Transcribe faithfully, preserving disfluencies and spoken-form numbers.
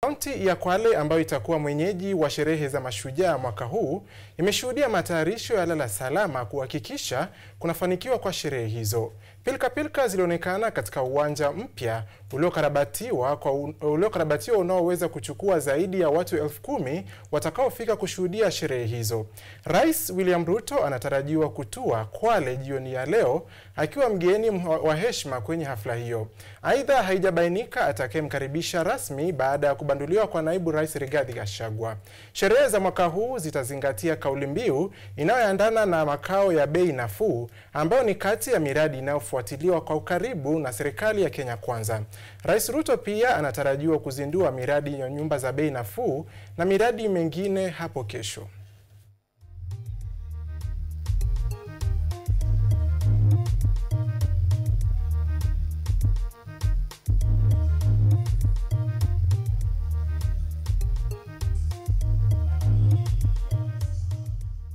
Kaunti ya Kwale ambayo itakuwa mwenyeji wa sherehe za mashujaa mwaka huu imeshuhudia matayarisho ya lala salama kuhakikisha kunafanikiwa kwa sherehe hizo. Pilka pilka zilionekana katika uwanja mpya uliokarabatiwa kwa uliokarabatiwa unaoweza kuchukua zaidi ya watu elfu kumi watakaofika kushuhudia sherehe hizo. Rais William Ruto anatarajiwa kutua Kwale jioni ya leo akiwa mgeni wa heshima kwenye hafla hiyo. Aidha, haijabainika atakayemkaribisha rasmi baada ya kubanduliwa kwa naibu rais Rigathi Gachagua. Sherehe za mwaka huu zitazingatia kauli mbiu inayoendana na makao ya bei nafuu ambayo ni kati ya miradi inayofuatiliwa kwa ukaribu na serikali ya Kenya Kwanza. Rais Ruto pia anatarajiwa kuzindua miradi ya nyumba za bei nafuu na miradi mengine hapo kesho.